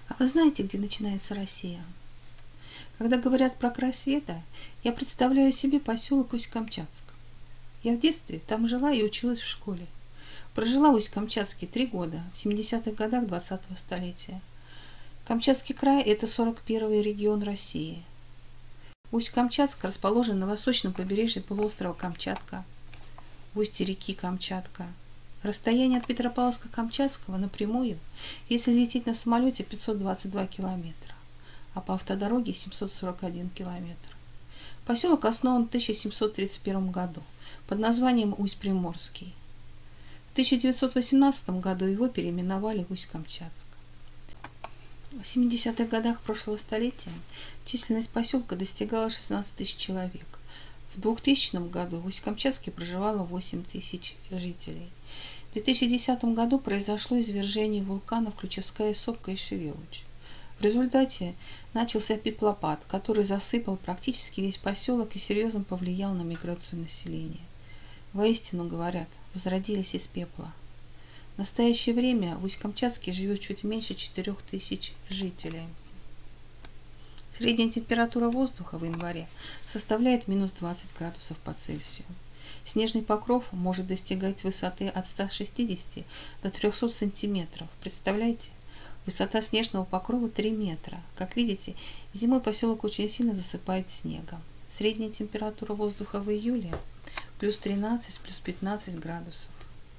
А вы знаете, где начинается Россия? Когда говорят про край света, я представляю себе поселок Усть-Камчатск. Я в детстве там жила и училась в школе. Прожила в Усть-Камчатске 3 года, в 70-х годах 20-го столетия. Камчатский край – это 41-й регион России. Усть-Камчатск расположен на восточном побережье полуострова Камчатка, в устье реки Камчатка. Расстояние от Петропавловска-Камчатского напрямую, если лететь на самолете, 522 километра, а по автодороге 741 километр. Поселок основан в 1731 году под названием Усть-Приморский. В 1918 году его переименовали в Усть-Камчатск. В 70-х годах прошлого столетия численность поселка достигала 16 тысяч человек. В 2000 году в Усть-Камчатске проживало 8 тысяч жителей. В 2010 году произошло извержение вулканов Ключевская сопка и Шевелуч. В результате начался пеплопад, который засыпал практически весь поселок и серьезно повлиял на миграцию населения. Воистину, говорят, возродились из пепла. В настоящее время в Усть-Камчатске живет чуть меньше 4000 жителей. Средняя температура воздуха в январе составляет минус 20 градусов по Цельсию. Снежный покров может достигать высоты от 160 до 300 сантиметров. Представляете? Высота снежного покрова 3 метра. Как видите, зимой поселок очень сильно засыпает снегом. Средняя температура воздуха в июле плюс 13, плюс 15 градусов.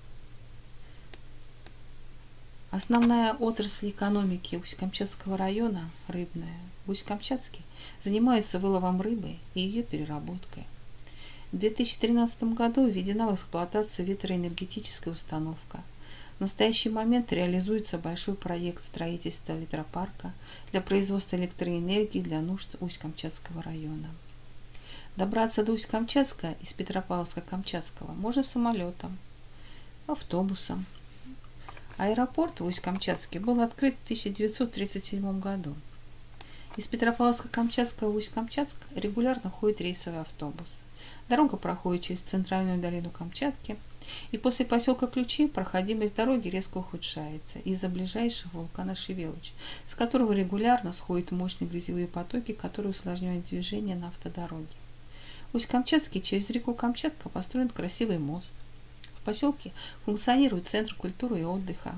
Основная отрасль экономики Усть-Камчатского района – рыбная. В Усть-Камчатске занимаются выловом рыбы и ее переработкой. В 2013 году введена в эксплуатацию ветроэнергетическая установка. В настоящий момент реализуется большой проект строительства ветропарка для производства электроэнергии для нужд Усть-Камчатского района. Добраться до Усть-Камчатска из Петропавловска-Камчатского можно самолетом, автобусом. Аэропорт в Усть-Камчатске был открыт в 1937 году. Из Петропавловска-Камчатского в Усть-Камчатск регулярно ходит рейсовый автобус. Дорога проходит через центральную долину Камчатки, и после поселка Ключи проходимость дороги резко ухудшается из-за ближайшего вулкана Шевелуч, с которого регулярно сходят мощные грязевые потоки, которые усложняют движение на автодороге. В Усть-Камчатске через реку Камчатка построен красивый мост. В поселке функционирует центр культуры и отдыха.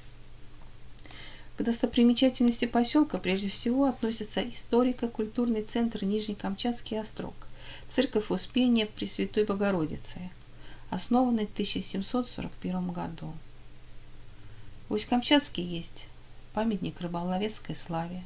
К достопримечательности поселка прежде всего относится историко-культурный центр Нижнекамчатский острог, церковь Успения Пресвятой Богородицы, основанный в 1741 году. В Усть-Камчатске есть памятник рыболовецкой славе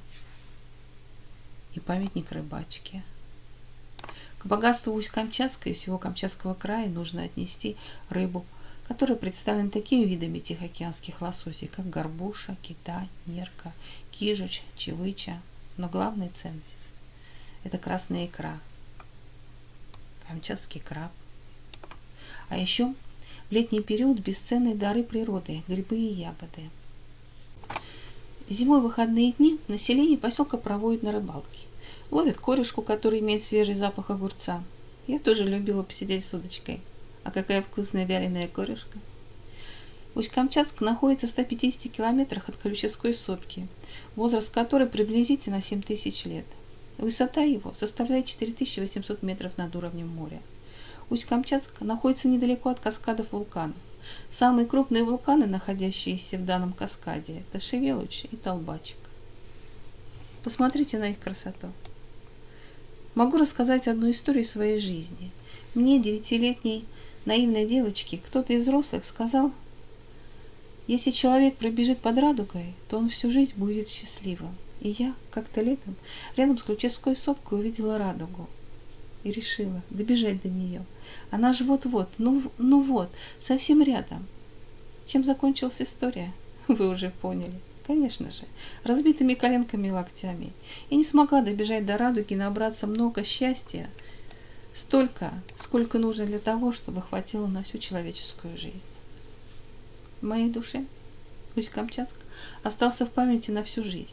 и памятник рыбачке. К богатству Усть-Камчатска и всего Камчатского края нужно отнести рыбу, которая представлена такими видами тихоокеанских лососей, как горбуша, кита, нерка, кижуч, чевыча. Но главная ценность – это красная икра, камчатский краб. А еще в летний период бесценные дары природы – грибы и ягоды. Зимой в выходные дни население поселка проводит на рыбалке. Ловит корешку, которая имеет свежий запах огурца. Я тоже любила посидеть с удочкой. А какая вкусная вяленая корешка. Усть-Камчатск находится в 150 километрах от Ключевской сопки, возраст которой приблизительно 7000 лет. Высота его составляет 4800 метров над уровнем моря. Усть-Камчатск находится недалеко от каскадов вулканов. Самые крупные вулканы, находящиеся в данном каскаде, это Шевелуч и Толбачик. Посмотрите на их красоту. Могу рассказать одну историю своей жизни. Мне, 9-летней наивной девочке, кто-то из взрослых сказал: если человек пробежит под радугой, то он всю жизнь будет счастливым. И я как-то летом рядом с Ключевской сопкой увидела радугу и решила добежать до нее. Она же вот-вот, ну вот, совсем рядом. Чем закончилась история, вы уже поняли. Конечно же, разбитыми коленками и локтями. И не смогла добежать до радуги и набраться много счастья, столько, сколько нужно для того, чтобы хватило на всю человеческую жизнь. В моей душе Усть-Камчатск остался в памяти на всю жизнь,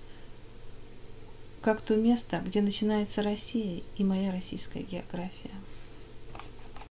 как то место, где начинается Россия и моя российская география.